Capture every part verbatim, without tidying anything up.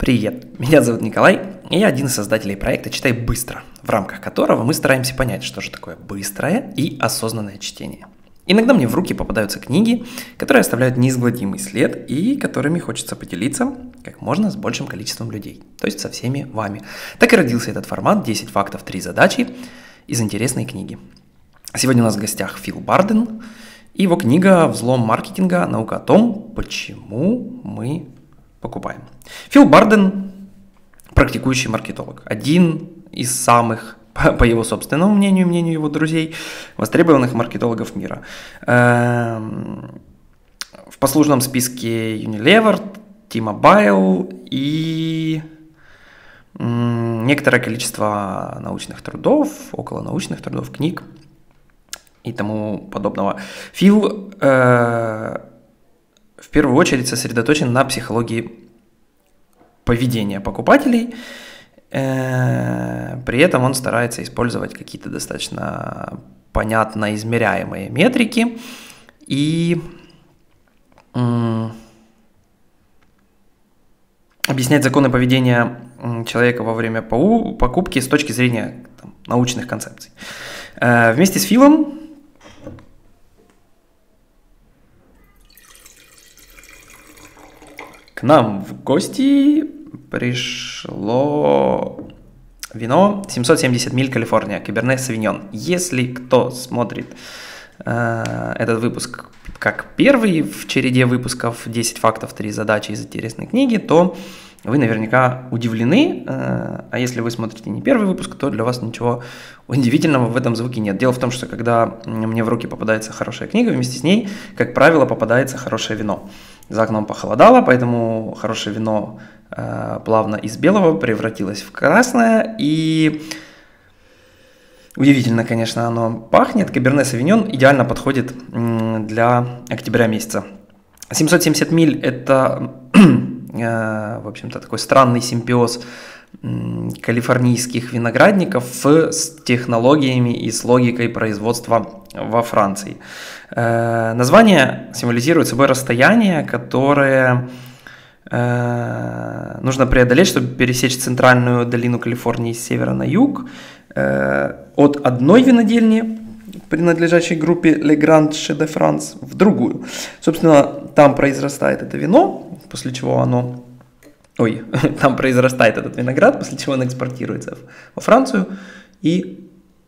Привет, меня зовут Николай, и я один из создателей проекта «Читай быстро», в рамках которого мы стараемся понять, что же такое быстрое и осознанное чтение. Иногда мне в руки попадаются книги, которые оставляют неизгладимый след и которыми хочется поделиться как можно с большим количеством людей, то есть со всеми вами. Так и родился этот формат «десять фактов, три задачи» из интересной книги. Сегодня у нас в гостях Фил Барден и его книга «Взлом маркетинга. Наука о том, почему мы покупаем». Фил Барден – практикующий маркетолог, один из самых, по его собственному мнению, мнению его друзей, востребованных маркетологов мира. В послужном списке Unilever, T-Mobile и некоторое количество научных трудов, околонаучных трудов, книг и тому подобного. Фил э, в первую очередь сосредоточен на психологии поведения покупателей. Э, при этом он старается использовать какие-то достаточно понятно измеряемые метрики и э, объяснять законы поведения человека во время покупки с точки зрения там, научных концепций. Э, вместе с Филом к нам в гости пришло вино семьсот семьдесят миль Калифорния, Каберне Савиньон. Если кто смотрит э, этот выпуск как первый в череде выпусков десять фактов, три задачи из интересной книги, то вы наверняка удивлены, э, а если вы смотрите не первый выпуск, то для вас ничего удивительного в этом звуке нет. Дело в том, что когда мне в руки попадается хорошая книга, вместе с ней, как правило, попадается хорошее вино. За окном похолодало, поэтому хорошее вино э, плавно из белого превратилось в красное. И удивительно, конечно, оно пахнет. Каберне Савиньон идеально подходит м, для октября месяца. семьсот семьдесят миль – это, э, в общем-то, такой странный симбиоз м, калифорнийских виноградников с технологиями и с логикой производства во Франции. Э, название символизирует собой расстояние, которое э, нужно преодолеть, чтобы пересечь центральную долину Калифорнии с севера на юг, э, от одной винодельни, принадлежащей группе Le Grand Chai de France, в другую. Собственно, там произрастает это вино, после чего оно... Ой, там произрастает этот виноград, после чего он экспортируется во Францию и...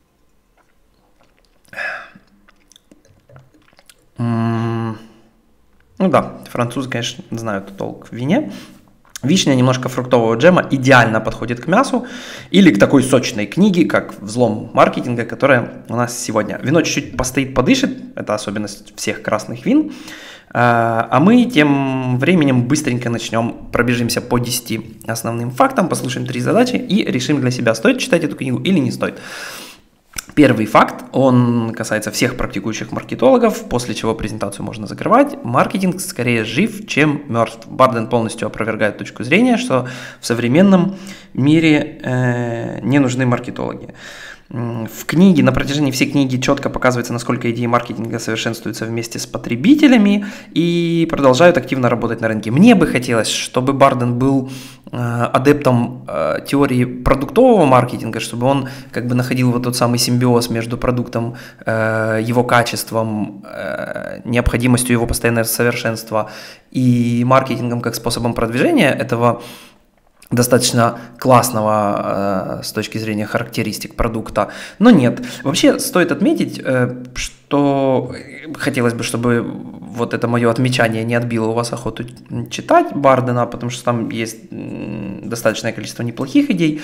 Ну да, французы, конечно, знают толк в вине. Вишня немножко фруктового джема идеально подходит к мясу или к такой сочной книге, как «Взлом маркетинга», которая у нас сегодня. Вино чуть-чуть постоит, подышит, это особенность всех красных вин. А мы тем временем быстренько начнем, пробежимся по десяти основным фактам, послушаем три задачи и решим для себя, стоит читать эту книгу или не стоит. Первый факт, он касается всех практикующих маркетологов, после чего презентацию можно закрывать. Маркетинг скорее жив, чем мертв. Барден полностью опровергает точку зрения, что в современном мире э, не нужны маркетологи. В книге, на протяжении всей книги четко показывается, насколько идеи маркетинга совершенствуются вместе с потребителями и продолжают активно работать на рынке. Мне бы хотелось, чтобы Барден был э, адептом э, теории продуктового маркетинга, чтобы он как бы находил вот тот самый симбиоз между продуктом, э, его качеством, э, необходимостью его постоянного совершенства и маркетингом как способом продвижения этого достаточно классного э, с точки зрения характеристик продукта, но нет. Вообще стоит отметить, э, что хотелось бы, чтобы вот это мое отмечание не отбило у вас охоту читать Бардена, потому что там есть достаточное количество неплохих идей,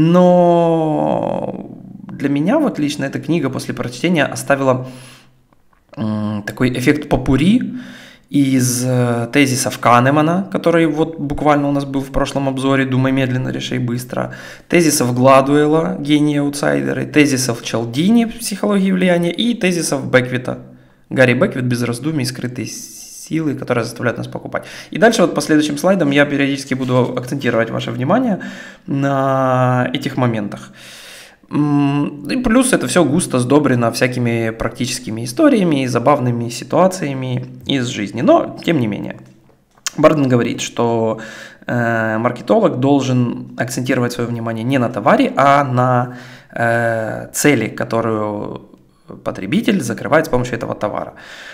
но для меня вот лично эта книга после прочтения оставила э, такой эффект попурри из э, тезисов Канемана, который вот буквально у нас был в прошлом обзоре «Думай медленно, решай быстро», тезисов Гладуэлла «Гении-аутсайдеры», тезисов Чалдини «Психология влияния» и тезисов Беквита Гарри Беквит «Без раздумий. Скрытые силы, которые заставляют нас покупать». И дальше вот по следующим слайдам я периодически буду акцентировать ваше внимание на этих моментах. И плюс это все густо сдобрено всякими практическими историями и забавными ситуациями из жизни, но тем не менее. Барден говорит, что э, маркетолог должен акцентировать свое внимание не на товаре, а на э, цели, которую потребитель закрывает с помощью этого товара.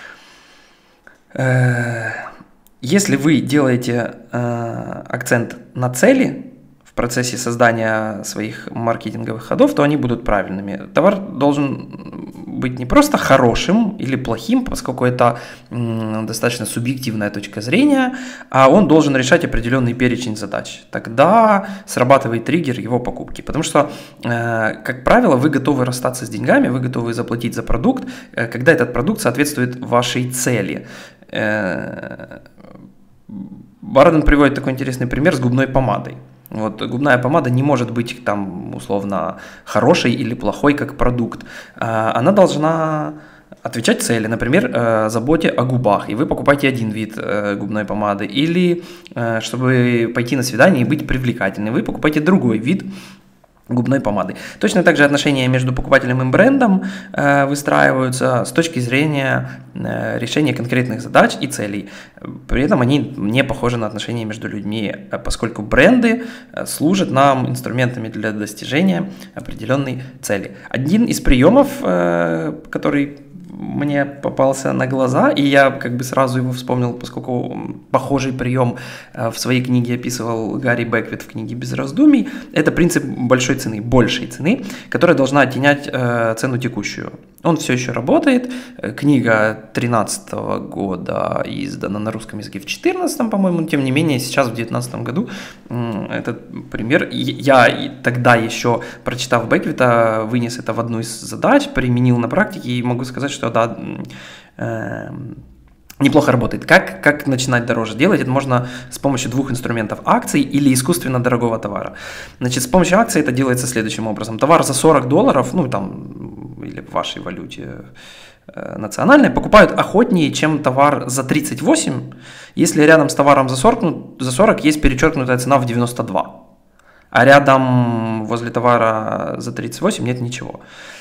Э, если вы делаете э, акцент на цели в процессе создания своих маркетинговых ходов, то они будут правильными. Товар должен быть не просто хорошим или плохим, поскольку это м, достаточно субъективная точка зрения, а он должен решать определенный перечень задач. Тогда срабатывает триггер его покупки. Потому что, э, как правило, вы готовы расстаться с деньгами, вы готовы заплатить за продукт, э, когда этот продукт соответствует вашей цели. Э, Барден приводит такой интересный пример с губной помадой. Вот, губная помада не может быть там условно хорошей или плохой как продукт. Она должна отвечать цели, например, заботе о губах, и вы покупаете один вид губной помады, или чтобы пойти на свидание и быть привлекательной, вы покупаете другой вид губной помады. Точно так же отношения между покупателем и брендом э, выстраиваются с точки зрения э, решения конкретных задач и целей. При этом они не похожи на отношения между людьми, поскольку бренды служат нам инструментами для достижения определенной цели. Один из приемов, э, который мне попался на глаза, и я как бы сразу его вспомнил, поскольку похожий прием в своей книге описывал Гарри Беквит в книге «Без раздумий», это принцип большой цены, большей цены, которая должна оттенять э, цену текущую. Он все еще работает, книга две тысячи тринадцатого года издана на русском языке в две тысячи четырнадцатом, по-моему, но тем не менее сейчас в две тысячи девятнадцатом году э, этот пример, я тогда еще, прочитав Беквита, вынес это в одну из задач, применил на практике и могу сказать, что да, э, неплохо работает. Как, как начинать дороже делать? Это можно с помощью двух инструментов: акций или искусственно дорогого товара. Значит, с помощью акций это делается следующим образом. Товар за сорок долларов, ну там, или в вашей валюте э, национальной, покупают охотнее, чем товар за тридцать восемь, если рядом с товаром за сорок, ну, за сорок есть перечеркнутая цена в девяносто два, а рядом возле товара за тридцать восемь нет ничего.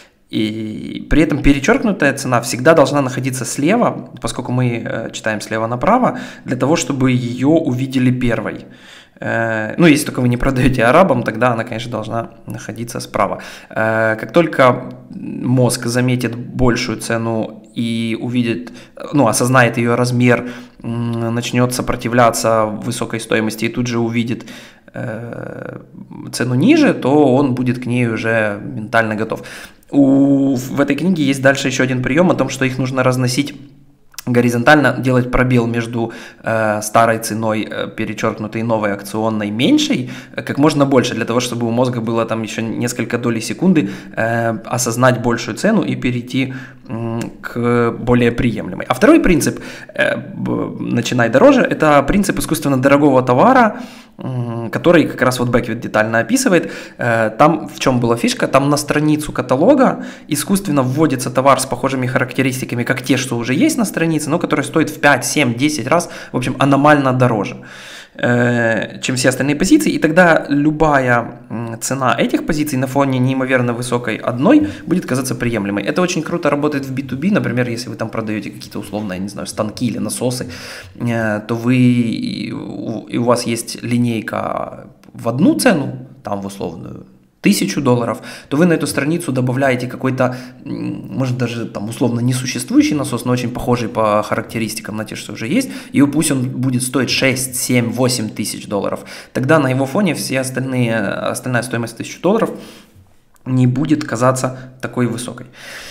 И при этом перечеркнутая цена всегда должна находиться слева, поскольку мы э, читаем слева направо, для того, чтобы ее увидели первой. Э, ну, если только вы не продаете арабам, тогда она, конечно, должна находиться справа. Э, как только мозг заметит большую цену и увидит, ну, осознает ее размер, э, начнет сопротивляться высокой стоимости и тут же увидит э, цену ниже, то он будет к ней уже ментально готов. У, в этой книге есть дальше еще один прием о том, что их нужно разносить горизонтально, делать пробел между э, старой ценой, э, перечеркнутой, новой акционной, меньшей, э, как можно больше, для того, чтобы у мозга было там еще несколько долей секунды э, осознать большую цену и перейти э, к более приемлемой. А второй принцип, э, начинай дороже, это принцип искусственно дорогого товара, э, который как раз вот Беквит детально описывает. Э, там в чем была фишка? Там на страницу каталога искусственно вводится товар с похожими характеристиками, как те, что уже есть на странице, но который стоит в пять, семь, десять раз, в общем, аномально дороже, э, чем все остальные позиции, и тогда любая цена этих позиций на фоне неимоверно высокой одной будет казаться приемлемой. Это очень круто работает в би ту би, например, если вы там продаете какие-то условно, я не знаю, станки или насосы, э, то вы, и у вас есть линейка в одну цену, там в условную, тысячу долларов, то вы на эту страницу добавляете какой-то, может даже там условно несуществующий насос, но очень похожий по характеристикам на те, что уже есть, и пусть он будет стоить шесть, семь, восемь тысяч долларов. Тогда на его фоне все остальные, остальная стоимость тысячи долларов не будет казаться такой высокой.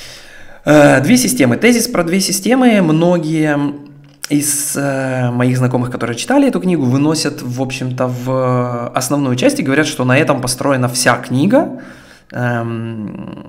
Две системы. Тезис про две системы. Многие из э, моих знакомых, которые читали эту книгу, выносят, в общем-то, в основную часть и говорят, что на этом построена вся книга. Эм,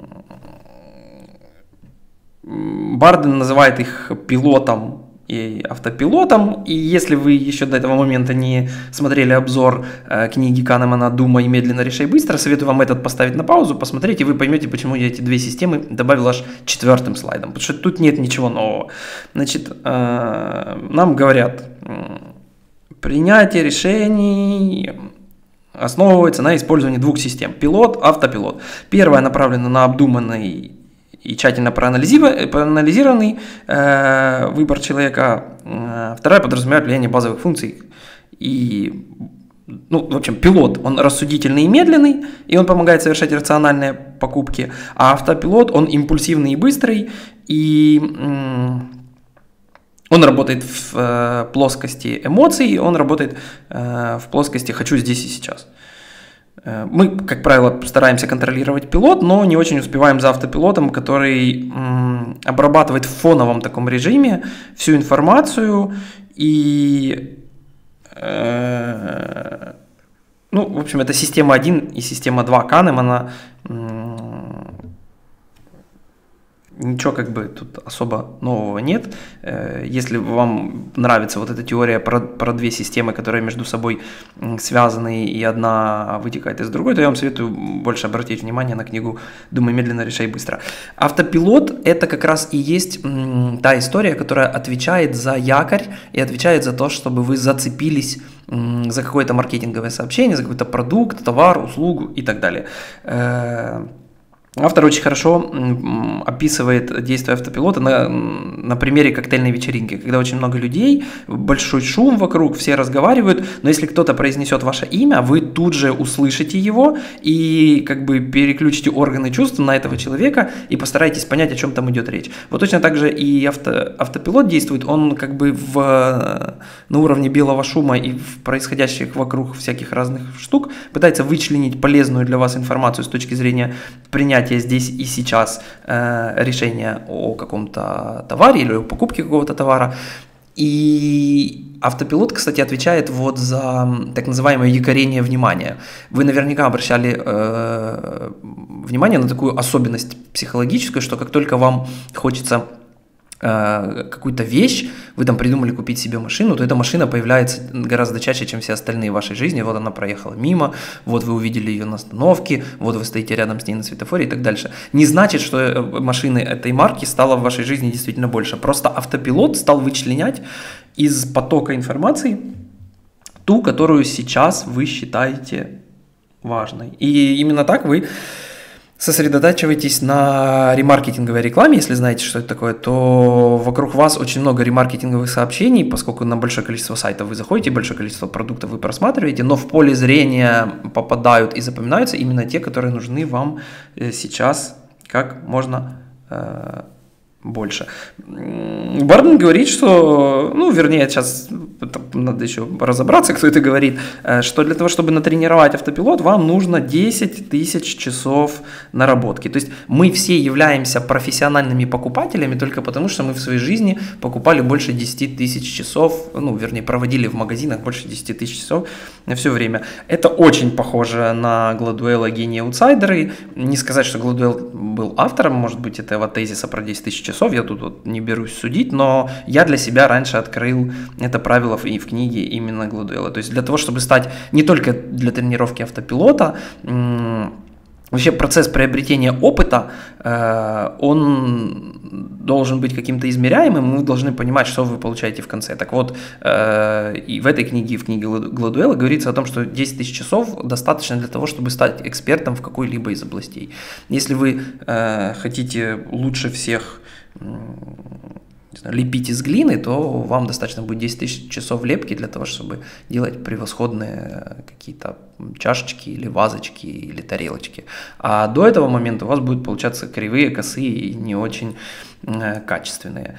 Барден называет их пилотом и автопилотом, и если вы еще до этого момента не смотрели обзор э, книги Канемана «Думай медленно, решай быстро», советую вам этот поставить на паузу, посмотреть, и вы поймете, почему я эти две системы добавил аж четвертым слайдом, потому что тут нет ничего нового. Значит, э, нам говорят, принятие решений основывается на использовании двух систем – пилот, автопилот. Первая направлена на обдуманный и тщательно проанализированный э, выбор человека. Э, вторая подразумевает влияние базовых функций и, ну, в общем, пилот, он рассудительный и медленный, и он помогает совершать рациональные покупки, а автопилот, он импульсивный и быстрый, и он работает в э, плоскости эмоций, он работает э, в плоскости «хочу здесь и сейчас». Мы, как правило, стараемся контролировать пилот, но не очень успеваем за автопилотом, который м, обрабатывает в фоновом таком режиме всю информацию и, э, ну, в общем, это система один и система два Канемана. Ничего как бы тут особо нового нет. Если вам нравится вот эта теория про, про две системы, которые между собой связаны, и одна вытекает из другой, то я вам советую больше обратить внимание на книгу «Думай медленно, решай быстро». Автопилот – это как раз и есть м, та история, которая отвечает за якорь и отвечает за то, чтобы вы зацепились м, за какое-то маркетинговое сообщение, за какой-то продукт, товар, услугу и так далее. Автор очень хорошо описывает действие автопилота на, на примере коктейльной вечеринки, когда очень много людей, большой шум вокруг, все разговаривают, но если кто-то произнесет ваше имя, вы тут же услышите его и как бы переключите органы чувств на этого человека и постарайтесь понять, о чем там идет речь. Вот точно так же и авто, автопилот действует, он как бы в, на уровне белого шума и в происходящих вокруг всяких разных штук пытается вычленить полезную для вас информацию с точки зрения принятия здесь и сейчас э, решения о каком-то товаре или о покупке какого-то товара. И автопилот, кстати, отвечает вот за так называемое якорение внимания. Вы наверняка обращали э, внимание на такую особенность психологическую, что как только вам хочется какую-то вещь, вы там придумали купить себе машину, то эта машина появляется гораздо чаще, чем все остальные в вашей жизни. Вот она проехала мимо, вот вы увидели ее на остановке, вот вы стоите рядом с ней на светофоре и так дальше. Не значит, что машины этой марки стало в вашей жизни действительно больше. Просто автопилот стал вычленять из потока информации ту, которую сейчас вы считаете важной. И именно так вы сосредотачивайтесь на ремаркетинговой рекламе, если знаете, что это такое, то вокруг вас очень много ремаркетинговых сообщений, поскольку на большое количество сайтов вы заходите, большое количество продуктов вы просматриваете, но в поле зрения попадают и запоминаются именно те, которые нужны вам сейчас как можно э, больше. Барден говорит, что, ну, вернее, сейчас надо еще разобраться, кто это говорит, что для того, чтобы натренировать автопилот, вам нужно десять тысяч часов наработки. То есть мы все являемся профессиональными покупателями только потому, что мы в своей жизни покупали больше десять тысяч часов, ну, вернее, проводили в магазинах больше десять тысяч часов на все время. Это очень похоже на Гладуэлла «Гении аутсайдеры». Не сказать, что Гладуэлл был автором, может быть, этого тезиса про десять тысяч часов, я тут вот не берусь судить, но я для себя раньше открыл это правило и в книге именно Гладуэлла. То есть для того, чтобы стать не только для тренировки автопилота, вообще процесс приобретения опыта, он должен быть каким-то измеряемым, мы должны понимать, что вы получаете в конце. Так вот, и в этой книге, в книге Гладуэлла говорится о том, что десять тысяч часов достаточно для того, чтобы стать экспертом в какой-либо из областей. Если вы хотите лучше всех лепить из глины, то вам достаточно будет десять тысяч часов лепки для того, чтобы делать превосходные какие-то чашечки или вазочки или тарелочки. А до этого момента у вас будут получаться кривые, косые и не очень э, качественные.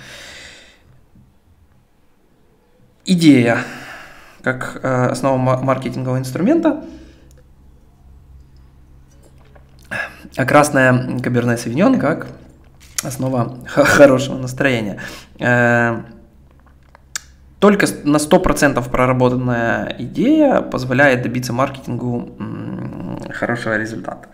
Идея как э, основа маркетингового инструмента. А красная каберне савиньон как основа хорошего настроения. Только на сто процентов проработанная идея позволяет добиться маркетингу хорошего результата.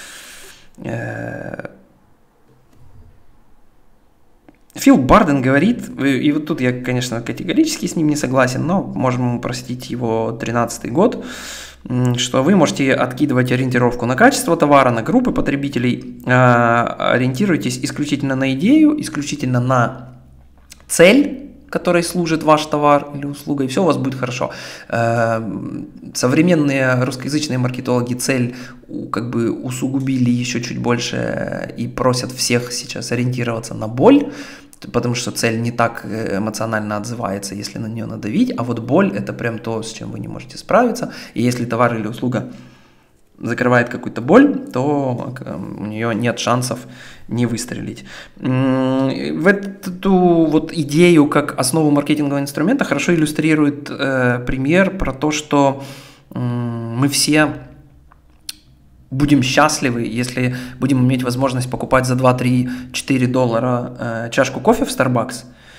Фил Барден говорит, и вот тут я, конечно, категорически с ним не согласен, но можем простить его тринадцатый год, что вы можете откидывать ориентировку на качество товара, на группы потребителей, ориентируйтесь исключительно на идею, исключительно на цель, которой служит ваш товар или услуга, и все у вас будет хорошо. Современные русскоязычные маркетологи цель как бы усугубили еще чуть больше и просят всех сейчас ориентироваться на боль. потому что цель не так эмоционально отзывается, если на нее надавить, а вот боль – это прям то, с чем вы не можете справиться, и если товар или услуга закрывает какую-то боль, то у нее нет шансов не выстрелить. В эту вот идею как основу маркетингового инструмента хорошо иллюстрирует э, пример про то, что э, мы все будем счастливы, если будем иметь возможность покупать за два, три, четыре доллара э, чашку кофе в Starbucks.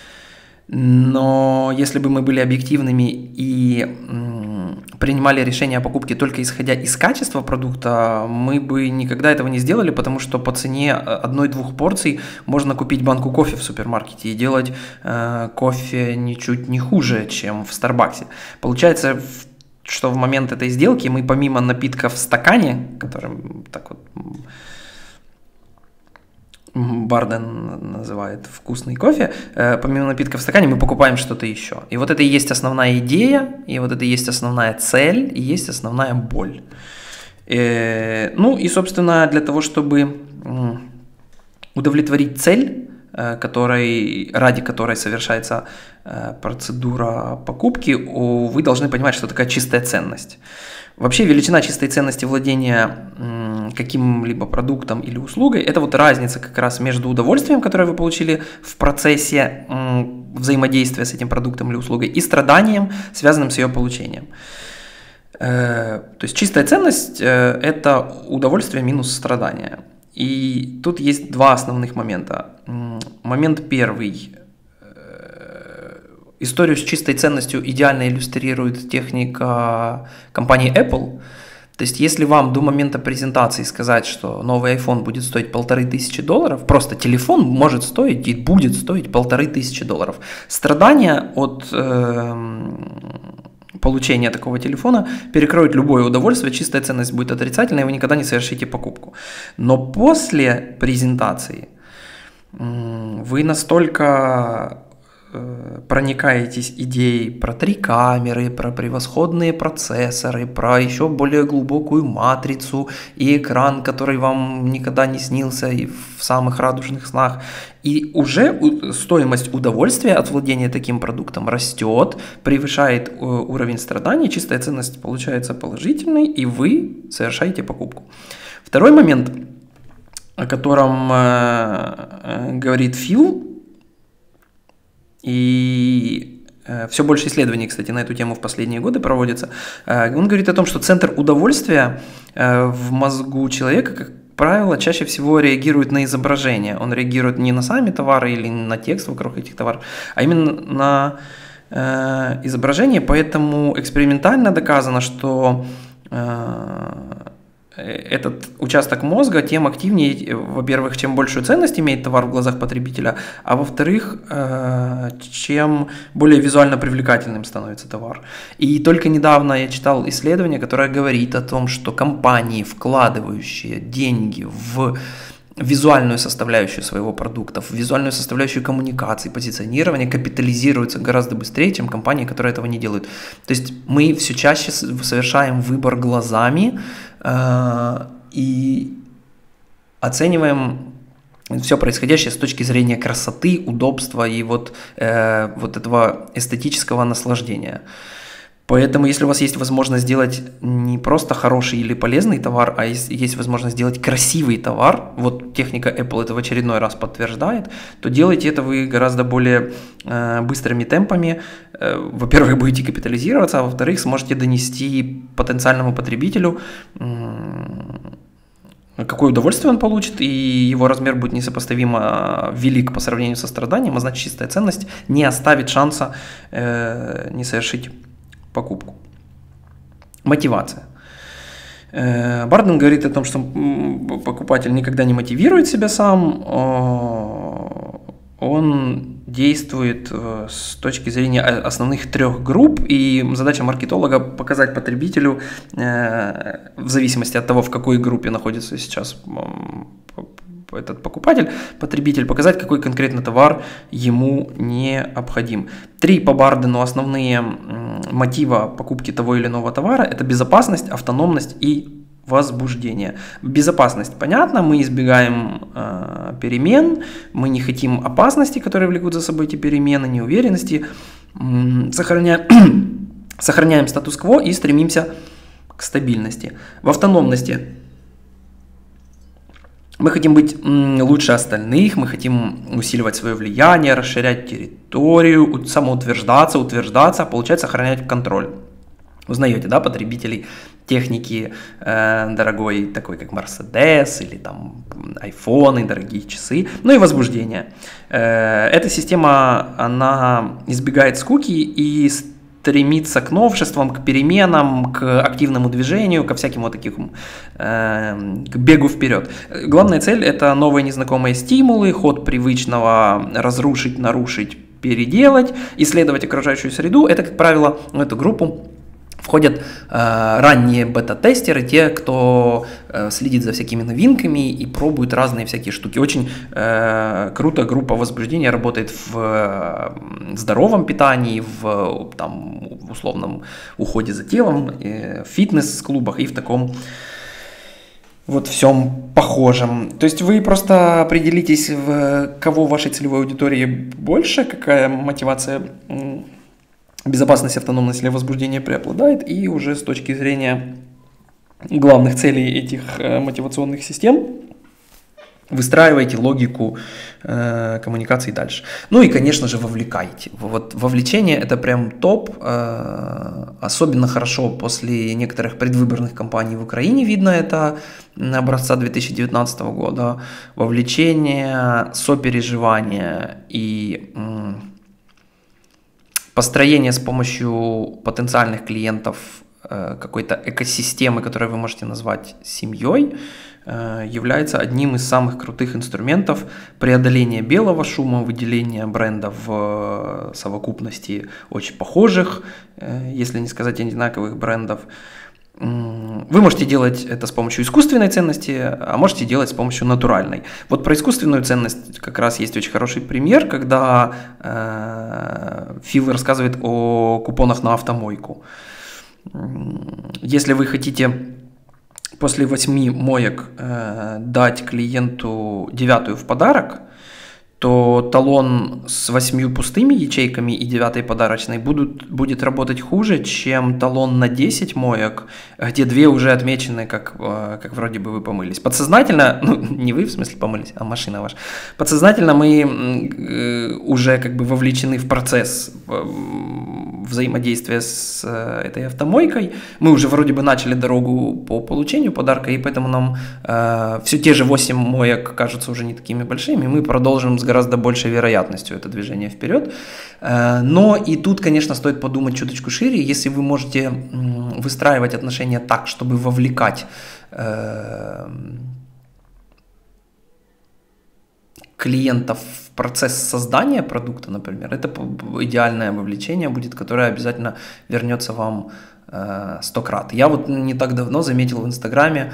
Но если бы мы были объективными и м, принимали решение о покупке только исходя из качества продукта, мы бы никогда этого не сделали, потому что по цене одной-двух порций можно купить банку кофе в супермаркете и делать э, кофе ничуть не хуже, чем в Старбаксе. Получается, что в момент этой сделки мы помимо напитка в стакане, которым так вот Барден называет вкусный кофе, помимо напитка в стакане мы покупаем что-то еще. И вот это и есть основная идея, и вот это и есть основная цель, и есть основная боль. И, ну и, собственно, для того, чтобы удовлетворить цель, которой, ради которой совершается процедура покупки, вы должны понимать, что такая чистая ценность. Вообще величина чистой ценности владения каким-либо продуктом или услугой – это вот разница как раз между удовольствием, которое вы получили в процессе взаимодействия с этим продуктом или услугой, и страданием, связанным с ее получением. То есть чистая ценность – это удовольствие минус страдание. И тут есть два основных момента. Момент первый. Историю с чистой ценностью идеально иллюстрирует техника компании Apple. То есть, если вам до момента презентации сказать, что новый iPhone будет стоить полторы тысячи долларов, просто телефон может стоить и будет стоить полторы тысячи долларов. Страдания от э, получения такого телефона перекроют любое удовольствие, чистая ценность будет отрицательной, и вы никогда не совершите покупку. Но после презентации э, вы настолько проникаетесь идеей про три камеры, про превосходные процессоры, про еще более глубокую матрицу и экран, который вам никогда не снился и в самых радужных снах. И уже стоимость удовольствия от владения таким продуктом растет, превышает уровень страданий, чистая ценность получается положительной, и вы совершаете покупку. Второй момент, о котором э, говорит Фил, и э, все больше исследований, кстати, на эту тему в последние годы проводится. Э, он говорит о том, что центр удовольствия э, в мозгу человека, как правило, чаще всего реагирует на изображение. Он реагирует не на сами товары или на текст вокруг этих товаров, а именно на э, изображение. Поэтому экспериментально доказано, что э, этот участок мозга тем активнее, во-первых, чем большую ценность имеет товар в глазах потребителя, а во-вторых, чем более визуально привлекательным становится товар. И только недавно я читал исследование, которое говорит о том, что компании, вкладывающие деньги в визуальную составляющую своего продукта, в визуальную составляющую коммуникации, позиционирования, капитализируются гораздо быстрее, чем компании, которые этого не делают. То есть мы все чаще совершаем выбор глазами э, и оцениваем все происходящее с точки зрения красоты, удобства и вот, э, вот этого эстетического наслаждения. Поэтому, если у вас есть возможность сделать не просто хороший или полезный товар, а есть, есть возможность сделать красивый товар, вот техника Apple это в очередной раз подтверждает, то делайте это вы гораздо более э, быстрыми темпами. Э, во-первых, будете капитализироваться, а во-вторых, сможете донести потенциальному потребителю, э, какое удовольствие он получит, и его размер будет несопоставимо велик по сравнению со страданием, а значит, чистая ценность не оставит шанса э, не совершить покупку. Мотивация. Барден говорит о том, что покупатель никогда не мотивирует себя сам, он действует с точки зрения основных трех групп, и задача маркетолога показать потребителю, в зависимости от того, в какой группе находится сейчас этот покупатель, потребитель, показать, какой конкретно товар ему необходим. Три по Бардену основные мотива покупки того или иного товара – это безопасность, автономность и возбуждения. Безопасность, понятно, мы избегаем э, перемен, мы не хотим опасности, которые влекут за собой эти перемены, неуверенности, м- сохраняем, сохраняем статус-кво и стремимся к стабильности. В автономности мы хотим быть м, лучше остальных, мы хотим усиливать свое влияние, расширять территорию, самоутверждаться, утверждаться, а получать, сохранять контроль. Узнаете, да, потребителей техники э, дорогой, такой как Mercedes или там айфоны, дорогие часы, ну и возбуждение. Э, эта система, она избегает скуки и стремится к новшествам, к переменам, к активному движению, ко всяким вот таким, э, к бегу вперед. Главная цель – это новые незнакомые стимулы, ход привычного разрушить, нарушить, переделать, исследовать окружающую среду. Это, как правило, в эту группу входят э, ранние бета-тестеры, те, кто э, следит за всякими новинками и пробует разные всякие штуки. Очень э, круто группа возбуждения работает в э, здоровом питании, в там, условном уходе за телом, э, в фитнес-клубах и в таком вот всем похожем. То есть вы просто определитесь, в кого в вашей целевой аудитории больше, какая мотивация, безопасность, автономность или возбуждение преобладает, и уже с точки зрения главных целей этих э, мотивационных систем выстраиваете логику э, коммуникации дальше. Ну и, конечно же, вовлекайте. Вот вовлечение – это прям топ, э, особенно хорошо после некоторых предвыборных кампаний в Украине, видно это образца две тысячи девятнадцатого года. Вовлечение, сопереживание и м, построение с помощью потенциальных клиентов э, какой-то экосистемы, которую вы можете назвать семьей, э, является одним из самых крутых инструментов преодоления белого шума, выделения брендов в совокупности очень похожих, э, если не сказать одинаковых брендов. Вы можете делать это с помощью искусственной ценности, а можете делать с помощью натуральной. Вот про искусственную ценность как раз есть очень хороший пример, когда э, Фил рассказывает о купонах на автомойку. Если вы хотите после восьми моек э, дать клиенту девятую в подарок, то талон с восьмью пустыми ячейками и девятой подарочной будут, будет работать хуже, чем талон на десять моек, где две уже отмечены, как, как вроде бы вы помылись. Подсознательно, ну не вы в смысле помылись, а машина ваша, подсознательно мы уже как бы вовлечены в процесс взаимодействия с этой автомойкой, мы уже вроде бы начали дорогу по получению подарка, и поэтому нам э, все те же восемь моек кажутся уже не такими большими, мы продолжим с гораздо большей вероятностью это движение вперед. Э, но и тут, конечно, стоит подумать чуточку шире, если вы можете э, выстраивать отношения так, чтобы вовлекать э, клиентов в процесс создания продукта, например, это идеальное вовлечение будет, которое обязательно вернется вам э, сто крат. Я вот не так давно заметил в Инстаграме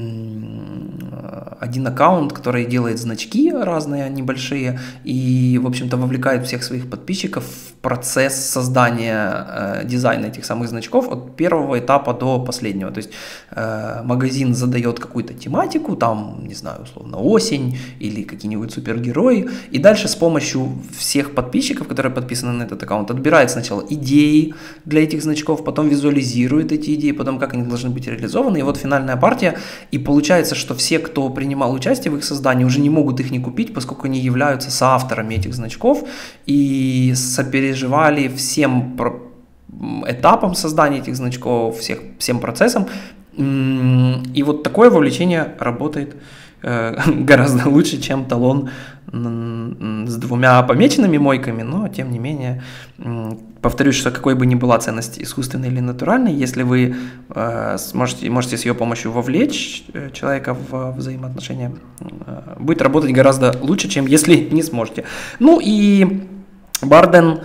один аккаунт, который делает значки разные, небольшие, и, в общем-то, вовлекает всех своих подписчиков в процесс создания э, дизайна этих самых значков от первого этапа до последнего. То есть э, магазин задает какую-то тематику, там, не знаю, условно, осень или какие-нибудь супергерои, и дальше с помощью всех подписчиков, которые подписаны на этот аккаунт, отбирает сначала идеи для этих значков, потом визуализирует эти идеи, потом как они должны быть реализованы, и вот финальная партия, и получается, что все, кто принимал участие в их создании, уже не могут их не купить, поскольку они являются соавторами этих значков и сопереживали всем этапам создания этих значков, всех, всем процессам. И вот такое вовлечение работает гораздо лучше, чем талон с двумя помеченными мойками, но тем не менее, повторюсь, что какой бы ни была ценность искусственной или натуральной, если вы э, сможете, можете с ее помощью вовлечь человека в взаимоотношения, э, будет работать гораздо лучше, чем если не сможете. Ну и Барден,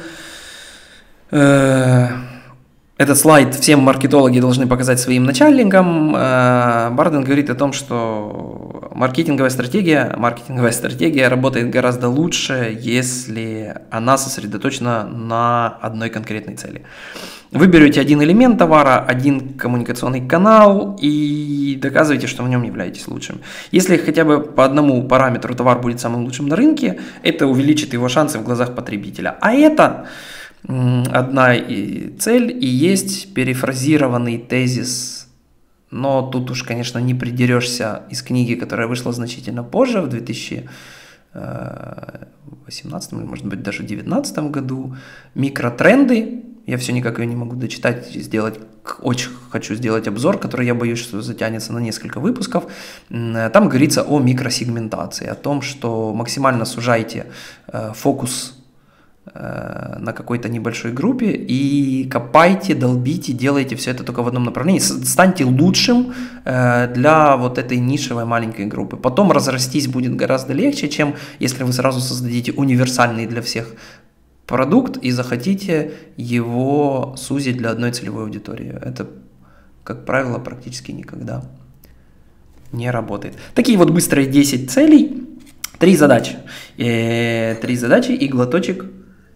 э, этот слайд всем маркетологи должны показать своим начальникам. Э, Барден говорит о том, что маркетинговая стратегия, маркетинговая стратегия работает гораздо лучше, если она сосредоточена на одной конкретной цели. Вы берете один элемент товара, один коммуникационный канал и доказываете, что в нем являетесь лучшим. Если хотя бы по одному параметру товар будет самым лучшим на рынке, это увеличит его шансы в глазах потребителя. А это одна цель и есть перефразированный тезис. Но тут уж, конечно, не придерешься из книги, которая вышла значительно позже, в две тысячи восемнадцатом или, может быть, даже две тысячи девятнадцатом году. «Микротренды». Я все никак ее не могу дочитать, сделать, очень хочу сделать обзор, который, я боюсь, что затянется на несколько выпусков. Там говорится о микросегментации, о том, что максимально сужайте фокус на какой-то небольшой группе и копайте, долбите, делайте все это только в одном направлении. Станьте лучшим для вот этой нишевой маленькой группы. Потом разрастись будет гораздо легче, чем если вы сразу создадите универсальный для всех продукт и захотите его сузить для одной целевой аудитории. Это, как правило, практически никогда не работает. Такие вот быстрые десять целей, три задачи. И, три задачи и глоточек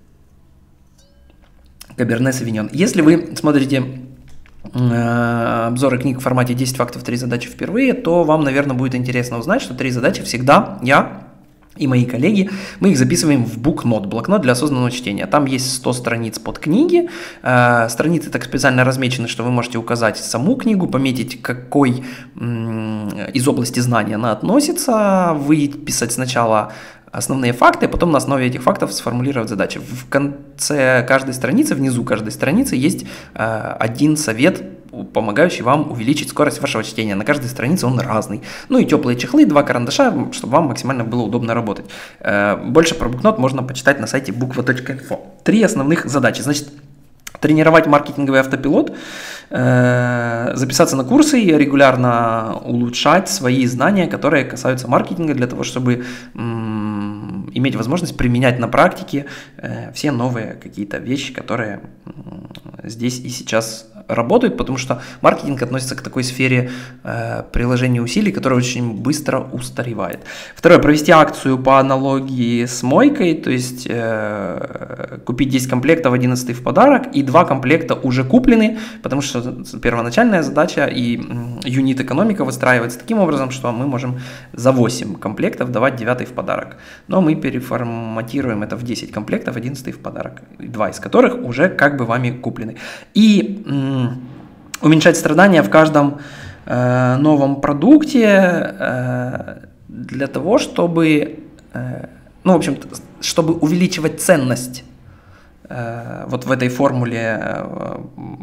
Каберне Савиньон. Если вы смотрите э, обзоры книг в формате десять фактов, три задачи впервые, то вам, наверное, будет интересно узнать, что три задачи всегда я и мои коллеги, мы их записываем в букнот, блокнот для осознанного чтения. Там есть сто страниц под книги. Э, страницы так специально размечены, что вы можете указать саму книгу, пометить, какой м, из области знания она относится, выписать сначала основные факты, а потом на основе этих фактов сформулировать задачи. В конце каждой страницы, внизу каждой страницы есть э, один совет, помогающий вам увеличить скорость вашего чтения. На каждой странице он разный. Ну и теплые чехлы, два карандаша, чтобы вам максимально было удобно работать. Больше про букнот можно почитать на сайте буква точка инфо. Три основных задачи. Значит, тренировать маркетинговый автопилот, записаться на курсы и регулярно улучшать свои знания, которые касаются маркетинга, для того, чтобы иметь возможность применять на практике все новые какие-то вещи, которые здесь и сейчас работают, потому что маркетинг относится к такой сфере э, приложения усилий, которая очень быстро устаревает. Второе, провести акцию по аналогии с мойкой, то есть э, купить десять комплектов, одиннадцатый в подарок, и два комплекта уже куплены, потому что первоначальная задача и юнит-экономика выстраивается таким образом, что мы можем за восемь комплектов давать девятый в подарок. Но мы переформатируем это в десять комплектов, одиннадцатый в подарок, два из которых уже как бы вами куплены. И уменьшать страдания в каждом э, новом продукте э, для того, чтобы, э, ну, в общем, чтобы увеличивать ценность э, вот в этой формуле, э,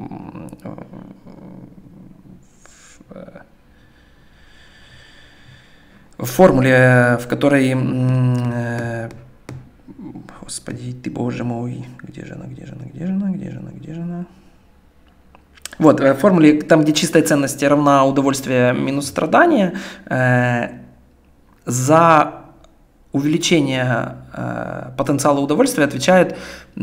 в формуле, в которой, э, господи, ты, боже мой, где же она, где же она, где же она, где же она, где же она? Вот, в формуле, там, где чистая ценность равна удовольствие минус страдание, э, за увеличение э, потенциала удовольствия отвечает э,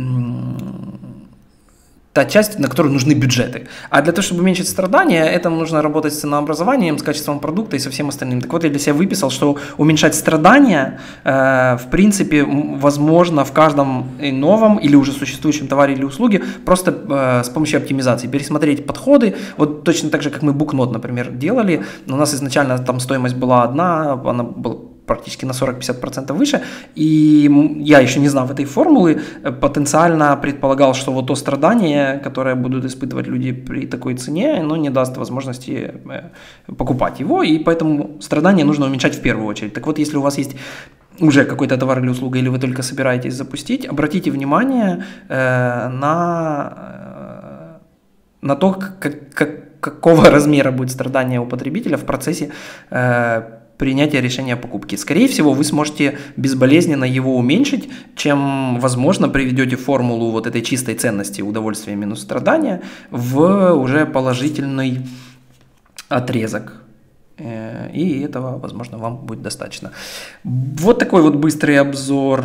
та часть, на которую нужны бюджеты. А для того, чтобы уменьшить страдания, этому нужно работать с ценообразованием, с качеством продукта и со всем остальным. Так вот, я для себя выписал, что уменьшать страдания, э, в принципе, возможно в каждом новом или уже существующем товаре или услуге, просто э, с помощью оптимизации. Пересмотреть подходы, вот точно так же, как мы букнот, например, делали. У нас изначально там стоимость была одна, она была практически на сорок-пятьдесят процентов выше, и я еще не знав этой формулы, потенциально предполагал, что вот то страдание, которое будут испытывать люди при такой цене, оно не даст возможности покупать его, и поэтому страдания нужно уменьшать в первую очередь. Так вот, если у вас есть уже какой-то товар или услуга, или вы только собираетесь запустить, обратите внимание э, на, э, на то, как, как, какого размера будет страдание у потребителя в процессе э, принятия решения о покупке. Скорее всего, вы сможете безболезненно его уменьшить, чем, возможно, приведете формулу вот этой чистой ценности удовольствия минус страдания в уже положительный отрезок. И этого, возможно, вам будет достаточно. Вот такой вот быстрый обзор,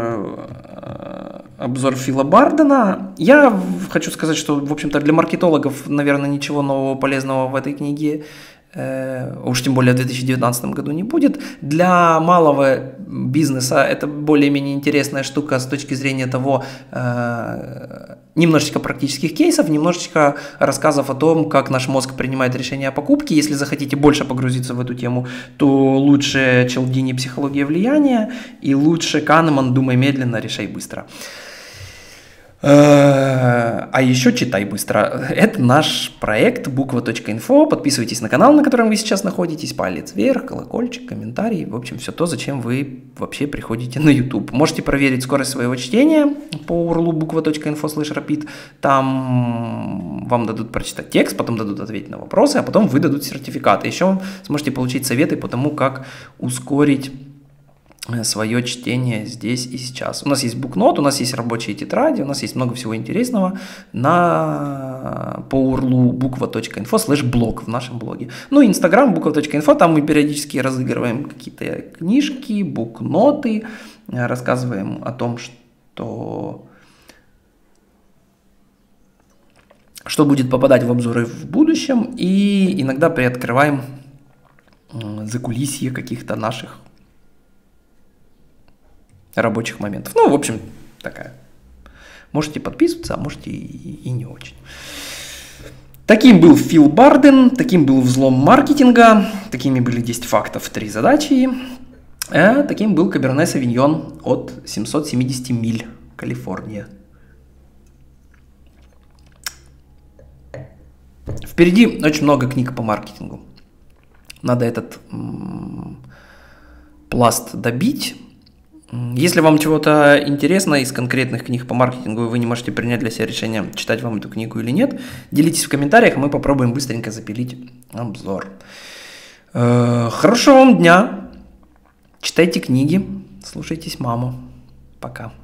обзор Фила Бардена. Я хочу сказать, что, в общем-то, для маркетологов, наверное, ничего нового полезного в этой книге уж тем более в две тысячи девятнадцатом году не будет. Для малого бизнеса это более-менее интересная штука с точки зрения того, немножечко практических кейсов, немножечко рассказов о том, как наш мозг принимает решения о покупке. Если захотите больше погрузиться в эту тему, то лучше Cialdini «Психология влияния» и лучше Канеман «Думай медленно, решай быстро». А еще читай быстро. Это наш проект буква точка инфо. Подписывайтесь на канал, на котором вы сейчас находитесь. Палец вверх, колокольчик, комментарий. В общем, все то, зачем вы вообще приходите на YouTube. Можете проверить скорость своего чтения по ю ар эл буква точка инфо слэш рапид. Там вам дадут прочитать текст, потом дадут ответить на вопросы, а потом выдадут сертификаты. Еще сможете получить советы по тому, как ускорить свое чтение здесь и сейчас. У нас есть букнот, у нас есть рабочие тетради, у нас есть много всего интересного на по ю ар эл буква точка инфо слэш блог в нашем блоге. Ну и Инстаграм буква точка инфо, там мы периодически разыгрываем какие-то книжки, букноты, рассказываем о том, что что будет попадать в обзоры в будущем, и иногда приоткрываем закулисье каких-то наших рабочих моментов. Ну, в общем, такая. Можете подписываться, а можете и, и не очень. Таким был Фил Барден, таким был взлом маркетинга, такими были десять фактов, три задачи. А таким был Каберне Савиньон от семьсот семьдесят миль, Калифорния. Впереди очень много книг по маркетингу. Надо этот м- пласт добить. Если вам чего-то интересно из конкретных книг по маркетингу, и вы не можете принять для себя решение, читать вам эту книгу или нет, делитесь в комментариях, мы попробуем быстренько запилить обзор. Хорошего вам дня, читайте книги, слушайтесь маму. Пока.